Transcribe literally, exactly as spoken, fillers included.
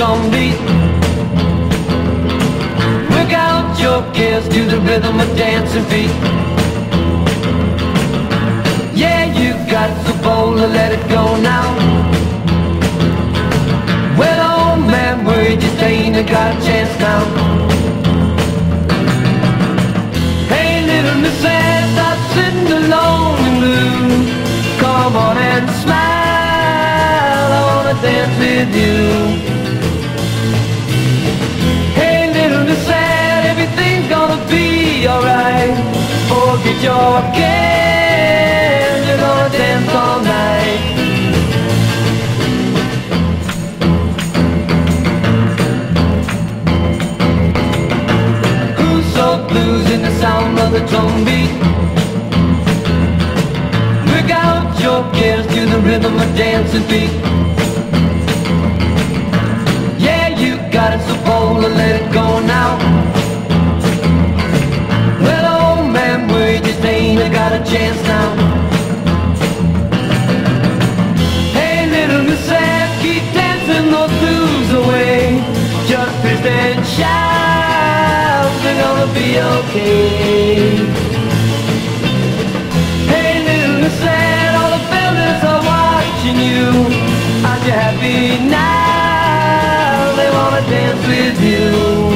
drum beat. Work out your cares to the rhythm of dancing feet. Yeah, you got so bold to let it go now. Well, old man, we just ain't got a chance now. Hey, little Miss Sad, stop sitting alone and blue. Come on and smile, I wanna dance with you. Hey, little Miss Sad, everything's gonna be alright. Forget your cares, you're gonna dance all night. Blues in the sound of the drum beat. Work out your cares to the rhythm of dancing feet. Yeah, you got it so bold to let it go now. Well, old man, we just ain't got a chance now. Hey, little Miss Sad, keep dancing those blues away. Just twist and shout, we're gonna be okay. Hey, little Miss Sad, all the builders are watching you. Aren't you happy now? They wanna dance with you.